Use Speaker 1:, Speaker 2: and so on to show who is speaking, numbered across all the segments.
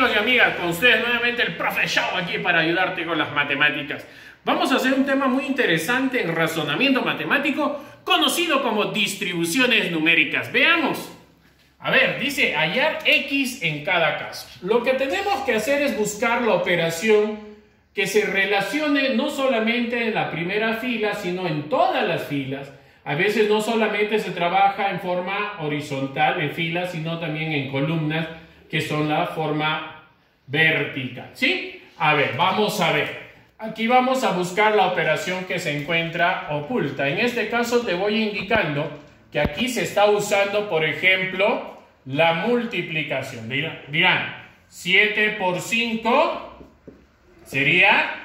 Speaker 1: amigos y amigas, con ustedes nuevamente el Profe Show aquí para ayudarte con las matemáticas. Vamos a hacer un tema muy interesante en razonamiento matemático conocido como distribuciones numéricas. Veamos. A ver, dice hallar X en cada caso. Lo que tenemos que hacer es buscar la operación que se relacione no solamente en la primera fila, sino en todas las filas. A veces no solamente se trabaja en forma horizontal, en filas, sino también en columnas, que son la forma vertical, ¿sí? A ver, vamos a ver. Aquí vamos a buscar la operación que se encuentra oculta. En este caso te voy indicando que aquí se está usando, por ejemplo, la multiplicación. Dirán, 7 por 5 sería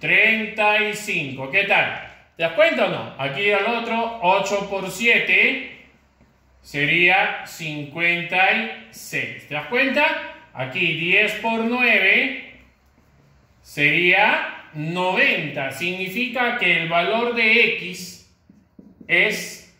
Speaker 1: 35. ¿Qué tal? ¿Te das cuenta o no? Aquí al otro, 8 por 7 sería 56. ¿Te das cuenta? Aquí 10 por 9 sería 90. Significa que el valor de X es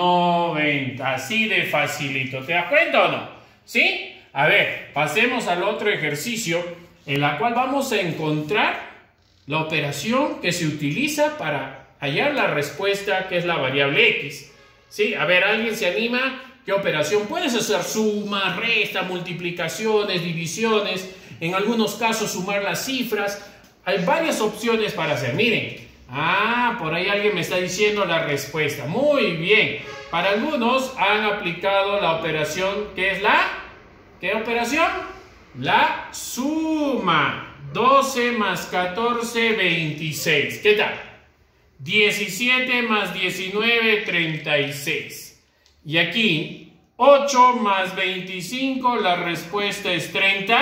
Speaker 1: 90. Así de facilito. ¿Te das cuenta o no? ¿Sí? A ver, pasemos al otro ejercicio en la cual vamos a encontrar la operación que se utiliza para hallar la respuesta, que es la variable X. ¿Sí? A ver, ¿alguien se anima? ¿Qué operación? Puedes hacer suma, resta, multiplicaciones, divisiones, en algunos casos sumar las cifras. Hay varias opciones para hacer. Miren, por ahí alguien me está diciendo la respuesta. Muy bien. Para algunos han aplicado la operación, que es la... ¿Qué operación? La suma. 12 más 14, 26. ¿Qué tal? 17 más 19, 36. Y aquí, 8 más 25, la respuesta es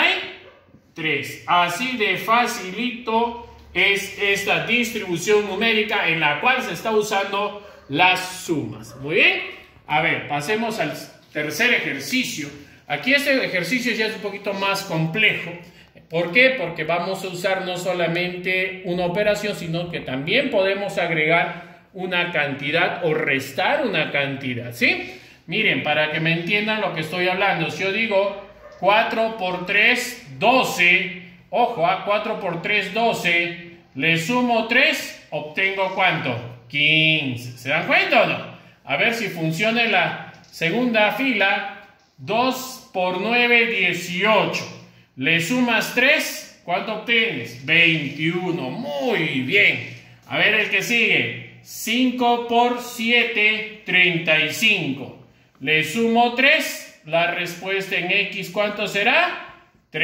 Speaker 1: 33. Así de facilito es esta distribución numérica en la cual se está usando las sumas. Muy bien. A ver, pasemos al tercer ejercicio. Aquí este ejercicio ya es un poquito más complejo. ¿Por qué? Porque vamos a usar no solamente una operación, sino que también podemos agregar una cantidad o restar una cantidad, ¿sí? Miren, para que me entiendan lo que estoy hablando, si yo digo 4 por 3, 12, ojo, 4 por 3, 12, le sumo 3, obtengo ¿cuánto? 15. ¿Se dan cuenta o no? A ver si funciona en la segunda fila. 2 por 9, 18. Le sumas 3, ¿cuánto obtienes? 21. Muy bien. A ver el que sigue. 5 por 7, 35. Le sumo 3, la respuesta en X, ¿cuánto será?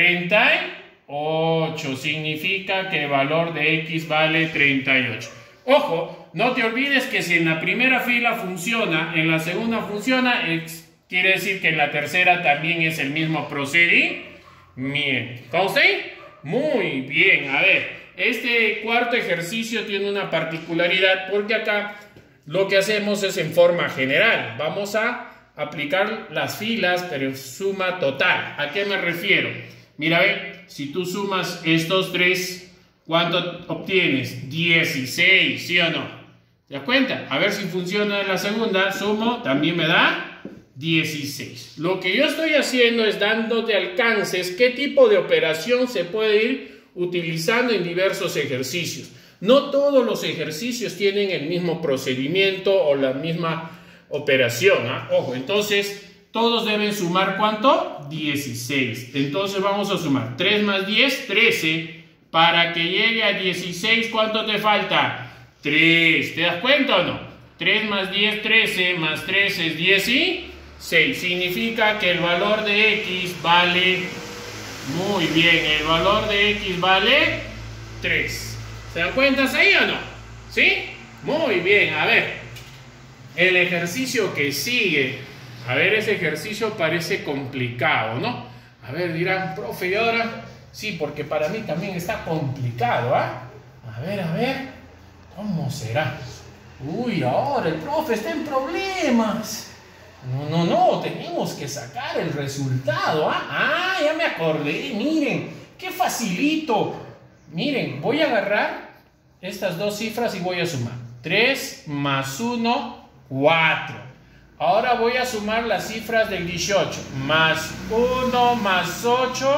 Speaker 1: 38. Significa que el valor de X vale 38. Ojo, no te olvides que si en la primera fila funciona, en la segunda funciona, quiere decir que en la tercera también es el mismo procedimiento. ¿Conste? Muy bien. A ver, este cuarto ejercicio tiene una particularidad porque acá lo que hacemos es en forma general. Vamos a aplicar las filas, pero en suma total. ¿A qué me refiero? Mira, ve, si tú sumas estos tres, ¿cuánto obtienes? 16, ¿sí o no? ¿Te das cuenta? A ver si funciona en la segunda. Sumo, también me da 16. Lo que yo estoy haciendo es dándote alcances qué tipo de operación se puede ir utilizando en diversos ejercicios. No todos los ejercicios tienen el mismo procedimiento o la misma operación. Ojo, entonces todos deben sumar ¿cuánto? 16. Entonces vamos a sumar 3 más 10, 13. Para que llegue a 16, ¿cuánto te falta? 3. ¿Te das cuenta o no? 3 más 10, 13, más 3 es 16. Significa que el valor de X vale, muy bien, el valor de X vale 3. ¿Se dan cuenta ahí o no? ¿Sí? Muy bien, a ver, el ejercicio que sigue. A ver, ese ejercicio parece complicado, ¿no? A ver, dirán, profe, ¿y ahora? Sí, porque para mí también está complicado, ¿ah? A ver, ¿cómo será? Uy, ahora el profe está en problemas. No, tenemos que sacar el resultado. Ya me acordé, miren, qué facilito. Miren, voy a agarrar estas dos cifras y voy a sumar. 3 más 1, 4. Ahora voy a sumar las cifras del 18. Más 1 más 8,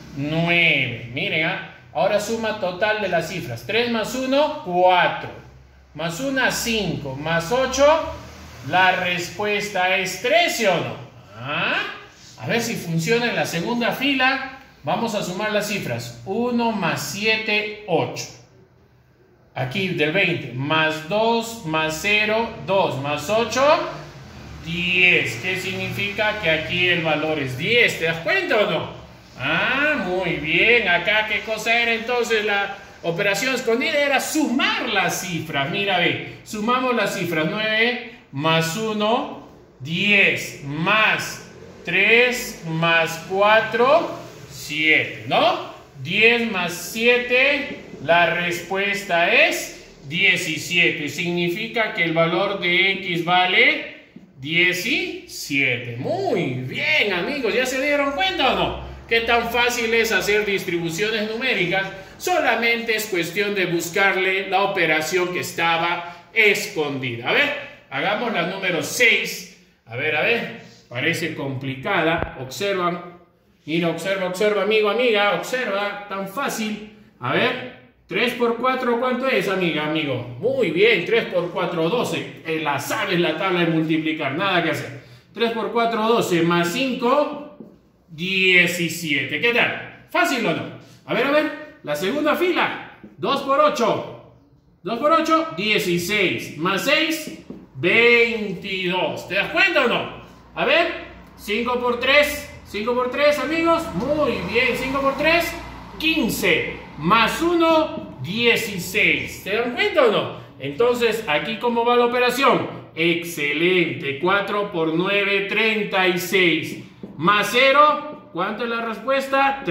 Speaker 1: 9. Miren, ahora suma total de las cifras. 3 más 1, 4. Más 1, 5. Más 8, la respuesta es 3, ¿sí o no? A ver si funciona en la segunda fila. Vamos a sumar las cifras. 1 más 7, 8. Aquí del 20. Más 2, más 0, 2. Más 8, 10. ¿Qué significa? Que aquí el valor es 10. ¿Te das cuenta o no? Muy bien. Acá, ¿qué cosa era entonces la operación escondida? Era sumar las cifras. Mira, ve. Sumamos las cifras. 9 más 1, 10. Más 3 más 4, 7, ¿no? 10 más 7, la respuesta es 17. Significa que el valor de X vale 17. Muy bien, amigos. ¿Ya se dieron cuenta o no? ¿Qué tan fácil es hacer distribuciones numéricas? Solamente es cuestión de buscarle la operación que estaba escondida. A ver, hagamos la número 6. A ver. Parece complicada. Observan. Mira, observa, amigo, amiga, observa, tan fácil. A ver, 3 por 4, ¿cuánto es, amiga, amigo? Muy bien, 3 por 4, 12. La sabes la tabla de multiplicar, nada que hacer. 3 por 4, 12, más 5, 17. ¿Qué tal? ¿Fácil o no? A ver, la segunda fila. 2 por 8. 2 por 8, 16. Más 6, 22. ¿Te das cuenta o no? A ver, 5 por 3. 5 por 3, amigos. Muy bien. 5 por 3, 15. Más 1, 16. ¿Se dan cuenta o no? Entonces, ¿aquí cómo va la operación? Excelente. 4 por 9, 36. Más 0, ¿cuánto es la respuesta?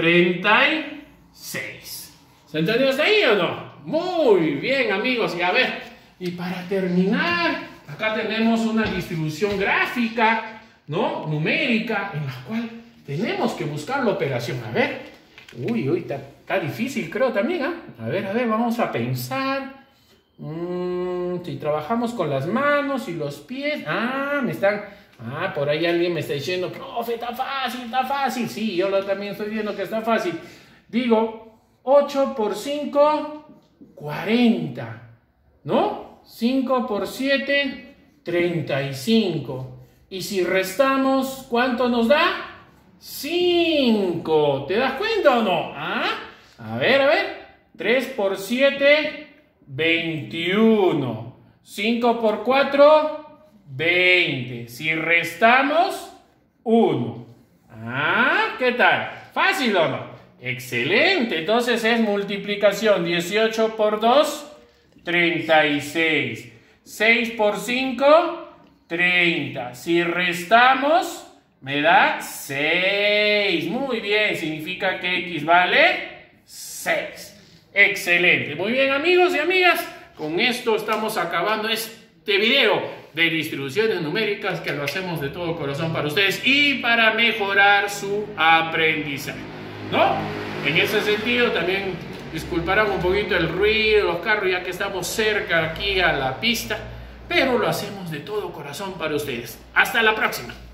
Speaker 1: 36. ¿Se entendió hasta ahí o no? Muy bien, amigos. Y a ver, y para terminar, acá tenemos una distribución gráfica, ¿no? Numérica, en la cual tenemos que buscar la operación. A ver. Uy, está difícil, creo también, ¿ah? A ver, vamos a pensar. Si trabajamos con las manos y los pies. Por ahí alguien me está diciendo, profe, está fácil. Sí, yo también estoy viendo que está fácil. Digo, 8 por 5, 40. ¿No? 5 por 7, 35. Y si restamos, ¿cuánto nos da? 5. ¿Te das cuenta o no? A ver. 3 por 7, 21. 5 por 4, 20. Si restamos, 1. ¿Qué tal? ¿Fácil o no? Excelente. Entonces es multiplicación. 18 por 2, 36. 6 por 5, 30. Si restamos, me da 6. Muy bien, significa que X vale 6. Excelente. Muy bien, amigos y amigas. Con esto estamos acabando este video de distribuciones numéricas, que lo hacemos de todo corazón para ustedes y para mejorar su aprendizaje, ¿no? En ese sentido, también disculparán un poquito el ruido, los carros, ya que estamos cerca aquí a la pista, pero lo hacemos de todo corazón para ustedes. Hasta la próxima.